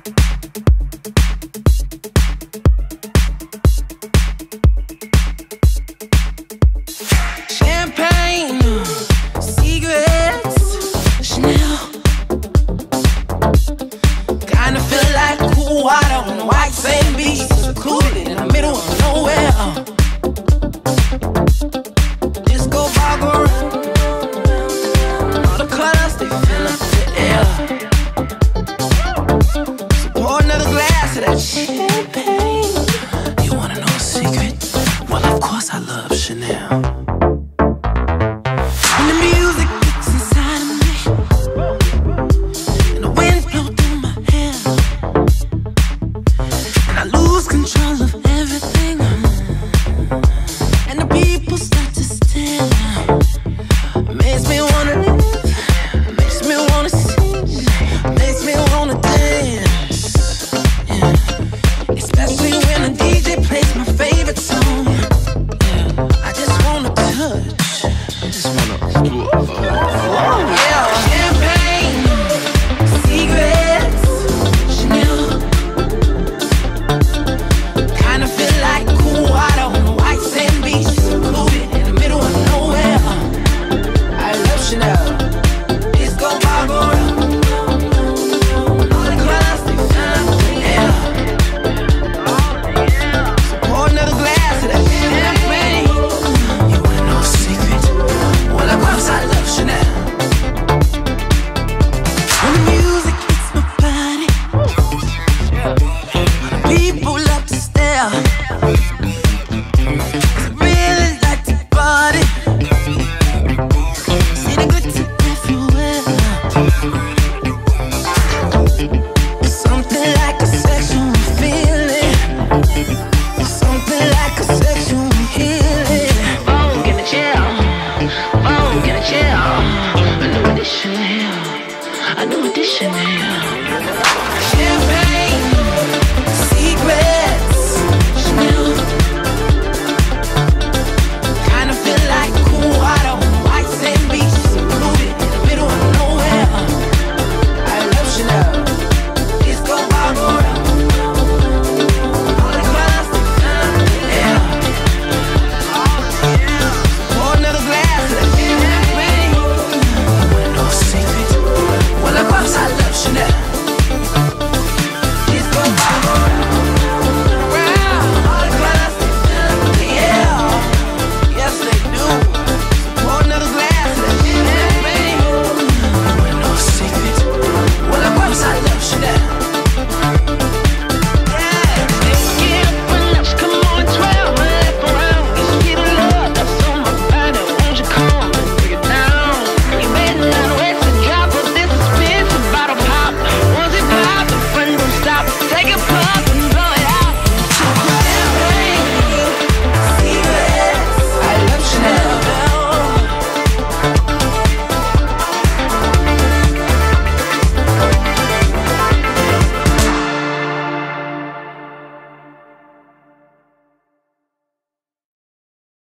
Champagne, cigarettes, Chanel. Kinda feel like cool water on the white sand beach, secluded in the middle of nowhere. Disco ball go round, all the colors they fill up the air. So pour another glass of that champagne.